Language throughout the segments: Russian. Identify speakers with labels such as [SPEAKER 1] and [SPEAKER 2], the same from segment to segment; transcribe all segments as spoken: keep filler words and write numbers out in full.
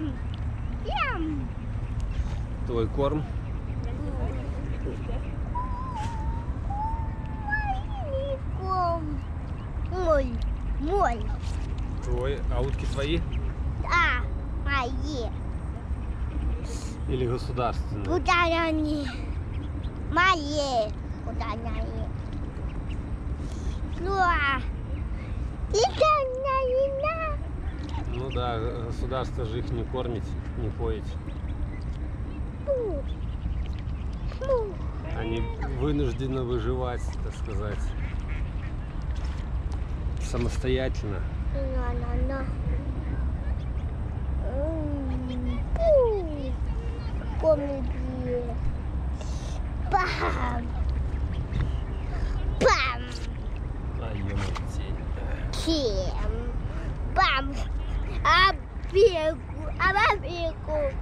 [SPEAKER 1] Ям. Ям.
[SPEAKER 2] Твой корм.
[SPEAKER 1] Мой. Мой.
[SPEAKER 2] Твой. А утки твои?
[SPEAKER 1] Да, мои.
[SPEAKER 2] Или государственные?
[SPEAKER 1] Куда они? Мои. Куда они? Ну, а это не.
[SPEAKER 2] Ну да, государство же их не кормить, не поить.
[SPEAKER 1] Фу. Фу.
[SPEAKER 2] Они вынуждены выживать, так сказать, самостоятельно.
[SPEAKER 1] На-на-на. Фу. Комедия. Бам. Бам.
[SPEAKER 2] А ё-моё, тень.
[SPEAKER 1] Чем? Бам. А бегу. А бегу.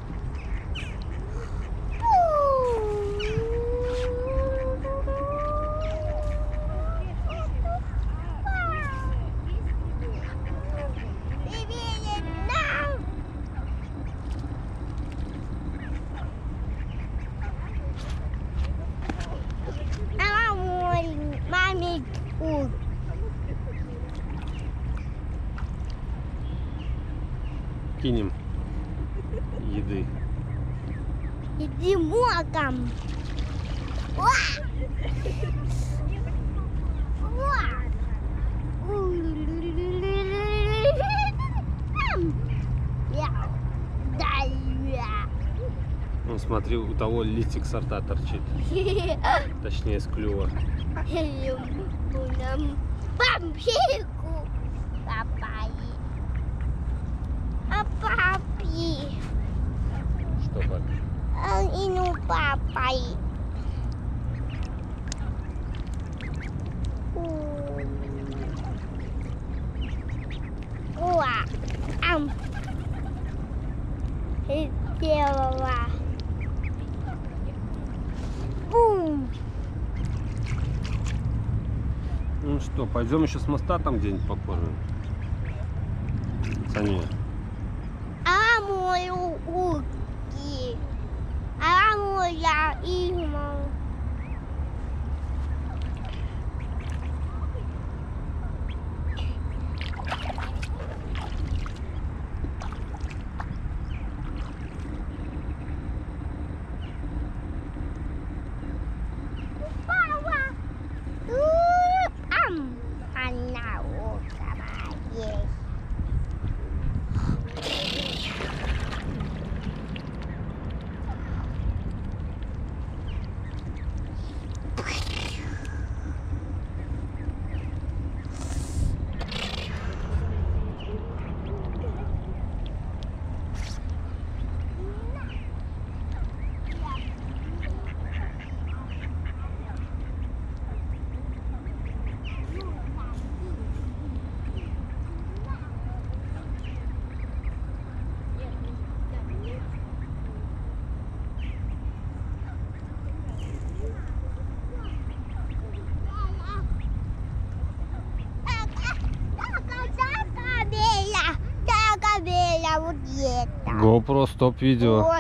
[SPEAKER 1] Маме,
[SPEAKER 2] Кинем еды.
[SPEAKER 1] иди моком.
[SPEAKER 2] Ну, смотри, у того листик со рта торчит. Точнее, с клюва.
[SPEAKER 1] Папику. Папай. А папи.
[SPEAKER 2] Что, папа?
[SPEAKER 1] А, и ну папай. Уа. Ам. Сделала. Бум.
[SPEAKER 2] Ну что, пойдем еще с моста там где-нибудь покормим? Саня.
[SPEAKER 1] А мой уки. А моя има.
[SPEAKER 2] GoPro стоп видео.